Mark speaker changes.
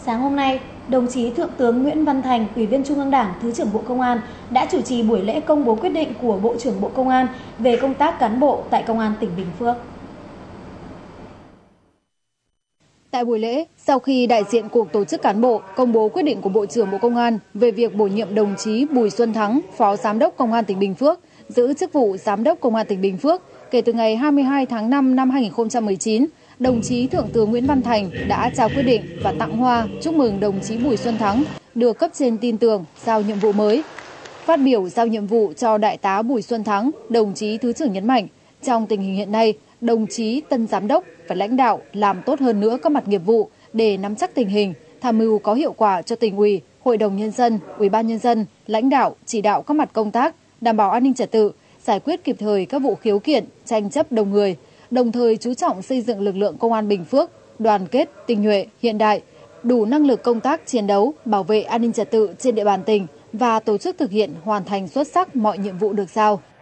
Speaker 1: Sáng hôm nay, đồng chí Thượng tướng Nguyễn Văn Thành, Ủy viên Trung ương Đảng, Thứ trưởng Bộ Công an đã chủ trì buổi lễ công bố quyết định của Bộ trưởng Bộ Công an về công tác cán bộ tại Công an tỉnh Bình Phước.
Speaker 2: Tại buổi lễ, sau khi đại diện Cục Tổ chức Cán bộ công bố quyết định của Bộ trưởng Bộ Công an về việc bổ nhiệm đồng chí Bùi Xuân Thắng, Phó Giám đốc Công an tỉnh Bình Phước, giữ chức vụ Giám đốc Công an tỉnh Bình Phước kể từ ngày 22 tháng 5 năm 2019, đồng chí Thượng tướng Nguyễn Văn Thành đã trao quyết định và tặng hoa chúc mừng đồng chí Bùi Xuân Thắng được cấp trên tin tưởng giao nhiệm vụ mới. Phát biểu giao nhiệm vụ cho Đại tá Bùi Xuân Thắng, đồng chí Thứ trưởng nhấn mạnh, trong tình hình hiện nay, đồng chí tân giám đốc và lãnh đạo làm tốt hơn nữa các mặt nghiệp vụ để nắm chắc tình hình, tham mưu có hiệu quả cho Tỉnh ủy, Hội đồng Nhân dân, Ủy ban Nhân dân, lãnh đạo, chỉ đạo các mặt công tác, đảm bảo an ninh trật tự, giải quyết kịp thời các vụ khiếu kiện, tranh chấp đông người, đồng thời chú trọng xây dựng lực lượng công an Bình Phước, đoàn kết, tinh nhuệ, hiện đại, đủ năng lực công tác chiến đấu, bảo vệ an ninh trật tự trên địa bàn tỉnh và tổ chức thực hiện hoàn thành xuất sắc mọi nhiệm vụ được giao.